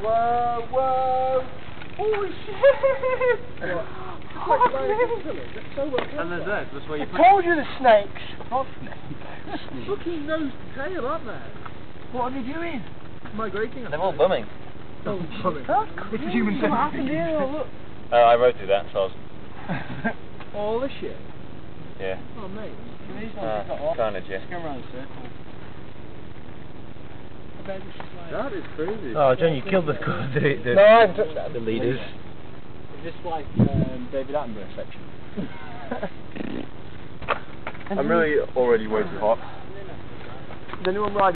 Whoa, whoa! Holy shit! What? And there's that, that's where you I put told you the snakes! not snakes. Fucking nose to tail, aren't they? What are they doing? Migrating. They're all bumming. Oh, bumming. It's a human centipede. What happened here? Oh, look. Oh, I wrote through that, so I was... All this shit? Yeah. Oh, mate. Carnage, yeah. Go around the circle. I bet we should slide. That is crazy. Oh, John, you killed the No, I haven't touched that. the leaders. Is this like David Attenborough section? I'm really already way too hot. Does anyone ride